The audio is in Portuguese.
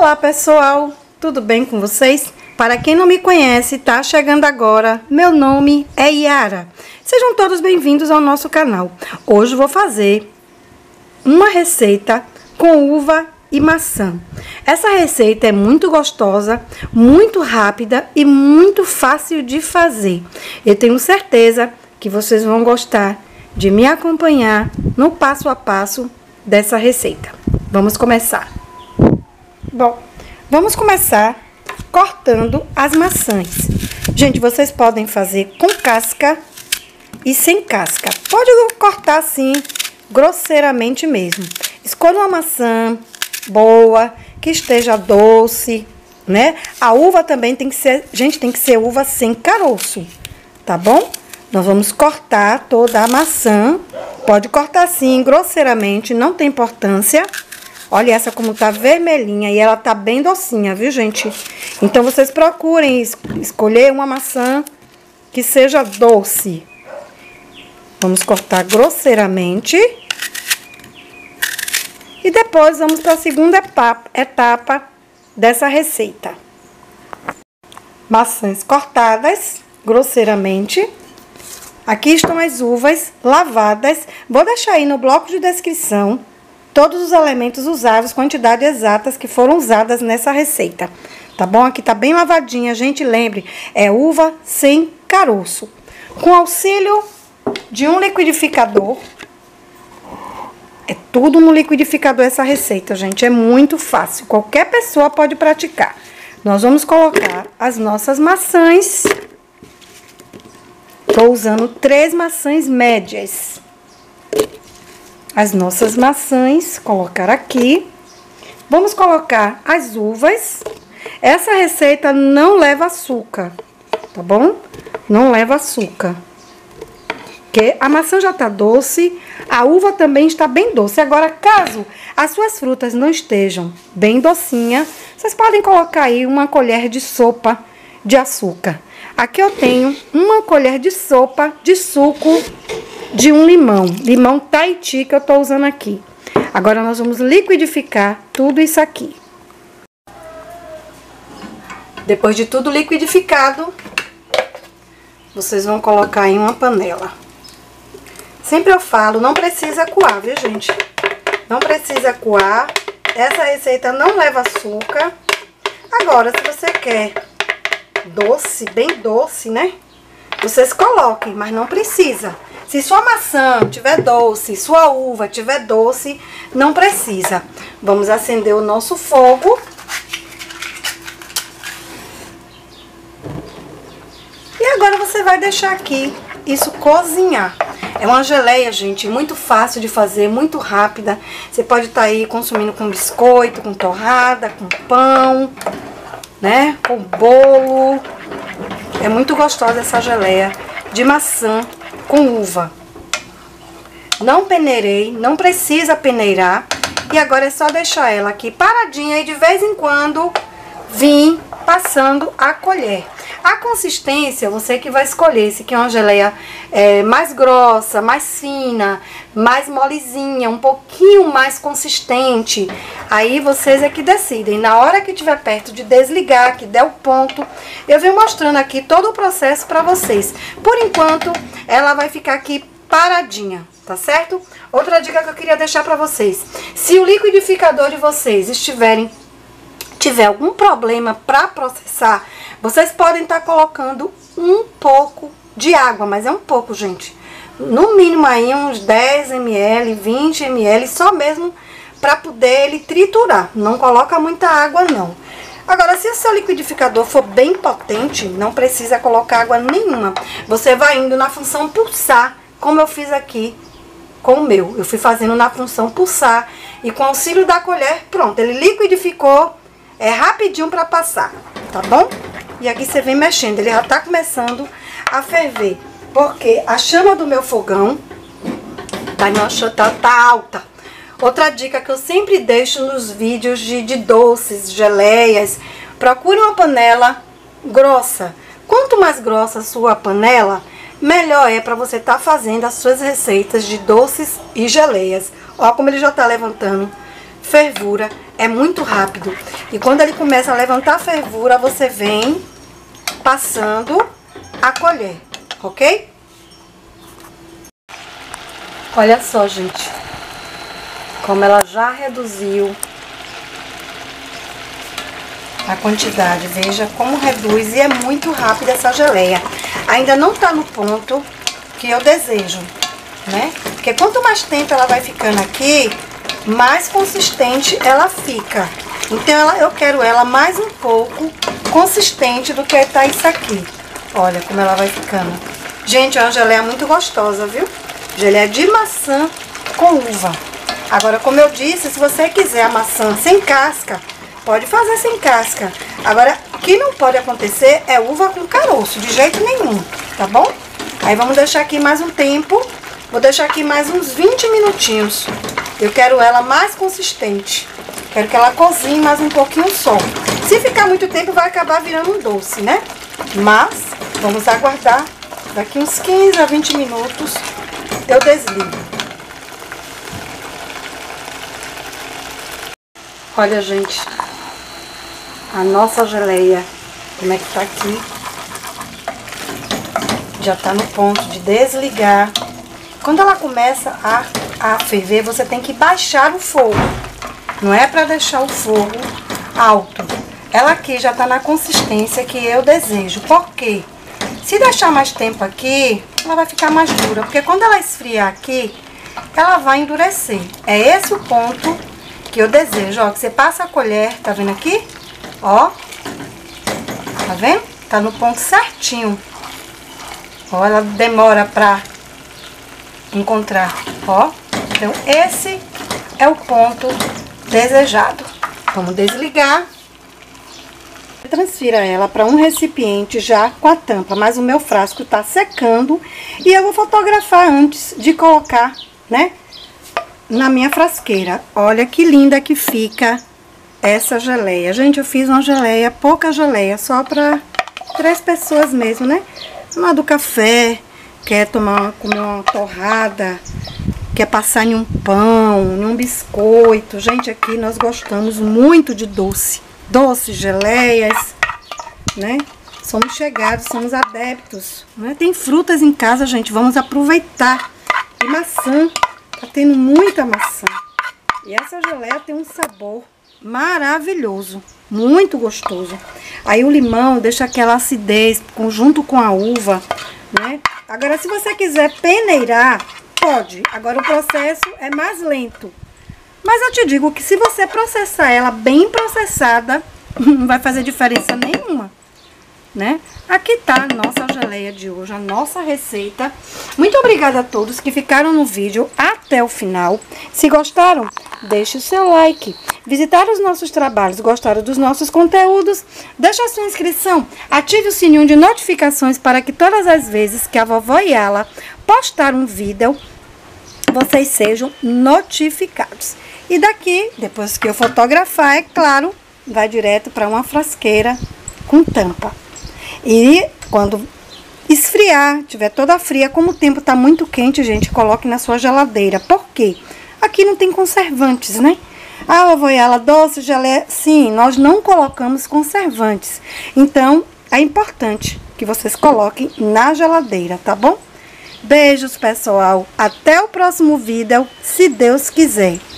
Olá pessoal, tudo bem com vocês? Para quem não me conhece, tá chegando agora, meu nome é Yara. Sejam todos bem-vindos ao nosso canal. Hoje vou fazer uma receita com uva e maçã. Essa receita é muito gostosa, muito rápida e muito fácil de fazer. Eu tenho certeza que vocês vão gostar de me acompanhar no passo a passo dessa receita. Vamos começar. Bom, vamos começar cortando as maçãs. Gente, vocês podem fazer com casca e sem casca. Pode cortar assim, grosseiramente mesmo. Escolha uma maçã boa, que esteja doce, né? A uva também tem que ser, gente, tem que ser uva sem caroço, tá bom? Nós vamos cortar toda a maçã. Pode cortar assim, grosseiramente, não tem importância. Olha essa como tá vermelhinha e ela tá bem docinha, viu, gente? Então, vocês procurem escolher uma maçã que seja doce. Vamos cortar grosseiramente. E depois, vamos para a segunda etapa dessa receita. Maçãs cortadas grosseiramente. Aqui estão as uvas lavadas. Vou deixar aí no bloco de descrição todos os elementos usados, quantidades exatas que foram usadas nessa receita. Tá bom? Aqui tá bem lavadinha, gente. Lembre, é uva sem caroço. Com auxílio de um liquidificador. É tudo no liquidificador essa receita, gente. É muito fácil. Qualquer pessoa pode praticar. Nós vamos colocar as nossas maçãs. Tô usando 3 maçãs médias. As nossas maçãs, colocar aqui. Vamos colocar as uvas. Essa receita não leva açúcar, tá bom? Não leva açúcar. Porque a maçã já tá doce, a uva também está bem doce. Agora, caso as suas frutas não estejam bem docinha, vocês podem colocar aí uma colher de sopa de açúcar. Aqui eu tenho uma colher de sopa de suco de um limão. Limão Tahiti que eu tô usando aqui. Agora, nós vamos liquidificar tudo isso aqui. Depois de tudo liquidificado, vocês vão colocar em uma panela. Sempre eu falo, não precisa coar, viu, gente? Não precisa coar. Essa receita não leva açúcar. Agora, se você quer doce, bem doce, né? Vocês coloquem, mas não precisa. Se sua maçã tiver doce, sua uva tiver doce, não precisa. Vamos acender o nosso fogo. E agora você vai deixar aqui isso cozinhar. É uma geleia, gente, muito fácil de fazer, muito rápida. Você pode estar aí consumindo com biscoito, com torrada, com pão, né? Com bolo. É muito gostosa essa geleia de maçã com uva. Não peneirei, não precisa peneirar. E agora é só deixar ela aqui paradinha e de vez em quando vir passando a colher. A consistência, você que vai escolher. Se quer uma geleia mais grossa, mais fina, mais molezinha, um pouquinho mais consistente. Aí vocês é que decidem. Na hora que estiver perto de desligar, que der o ponto, eu venho mostrando aqui todo o processo para vocês. Por enquanto, ela vai ficar aqui paradinha, tá certo? Outra dica que eu queria deixar para vocês. Se o liquidificador de vocês tiver algum problema para processar, vocês podem estar colocando um pouco de água, mas é um pouco, gente. No mínimo aí uns 10 ml, 20 ml, só mesmo para poder ele triturar. Não coloca muita água, não. Agora, se o seu liquidificador for bem potente, não precisa colocar água nenhuma. Você vai indo na função pulsar, como eu fiz aqui com o meu. Eu fui fazendo na função pulsar e com auxílio da colher, pronto, ele liquidificou. É rapidinho para passar, tá bom? E aqui você vem mexendo, ele já tá começando a ferver. Porque a chama do meu fogão tá alta. Outra dica que eu sempre deixo nos vídeos de doces, geleias. Procure uma panela grossa. Quanto mais grossa a sua panela, melhor é para você estar fazendo as suas receitas de doces e geleias. Ó como ele já tá levantando fervura, é muito rápido. E quando ele começa a levantar a fervura, você vem passando a colher, ok? Olha só, gente, como ela já reduziu a quantidade. Veja como reduz e é muito rápida essa geleia. Ainda não tá no ponto que eu desejo, né? Porque quanto mais tempo ela vai ficando aqui, mais consistente ela fica. Então eu quero ela mais um pouco consistente do que tá isso aqui. Olha como ela vai ficando. Gente, é uma geleia muito gostosa, viu? Geleia de maçã com uva. Agora, como eu disse, se você quiser a maçã sem casca, pode fazer sem casca. Agora, o que não pode acontecer é uva com caroço, de jeito nenhum, tá bom? Aí vamos deixar aqui mais um tempo. Vou deixar aqui mais uns 20 minutinhos. Eu quero ela mais consistente. Quero que ela cozinhe mais um pouquinho só. Se ficar muito tempo, vai acabar virando um doce, né? Mas, vamos aguardar. Daqui uns 15 a 20 minutos, eu desligo. Olha, gente, a nossa geleia, como é que tá aqui. Já tá no ponto de desligar. Quando ela começa a ferver, você tem que baixar o fogo. Não é para deixar o fogo alto. Ela aqui já tá na consistência que eu desejo. Por quê? Se deixar mais tempo aqui, ela vai ficar mais dura. Porque quando ela esfriar aqui, ela vai endurecer. É esse o ponto que eu desejo. Ó, que você passa a colher, tá vendo aqui? Ó, tá vendo? Tá no ponto certinho. Ó, ela demora pra encontrar, ó. Então, esse é o ponto desejado. Vamos desligar. Transfira ela para um recipiente já com a tampa, mas o meu frasco tá secando e eu vou fotografar antes de colocar, né, na minha frasqueira. Olha que linda que fica essa geleia. Gente, eu fiz uma geleia, pouca geleia, só para 3 pessoas mesmo, né? Tomar do café, quer comer uma torrada, quer passar em um pão, em um biscoito. Gente, aqui nós gostamos muito de doce. Doces, geleias, né? Somos chegados, somos adeptos, né? Tem frutas em casa, gente, vamos aproveitar. E maçã, tá tendo muita maçã. E essa geleia tem um sabor maravilhoso, muito gostoso. Aí o limão deixa aquela acidez junto com a uva, né? Agora, se você quiser peneirar, pode. Agora, o processo é mais lento. Mas eu te digo que se você processar ela bem processada, não vai fazer diferença nenhuma, né? Aqui tá a nossa geleia de hoje, a nossa receita. Muito obrigada a todos que ficaram no vídeo até o final. Se gostaram, deixe o seu like. Visitaram os nossos trabalhos, gostaram dos nossos conteúdos, deixe a sua inscrição, ative o sininho de notificações para que todas as vezes que a vovó Yala postar um vídeo, vocês sejam notificados. E daqui, depois que eu fotografar, é claro, vai direto para uma frasqueira com tampa. E quando esfriar, tiver toda fria, como o tempo tá muito quente, gente, coloque na sua geladeira. Por quê? Aqui não tem conservantes, né? Ah, vovó Yala, doce, geleia. Sim, nós não colocamos conservantes. Então, é importante que vocês coloquem na geladeira, tá bom? Beijos, pessoal. Até o próximo vídeo, se Deus quiser.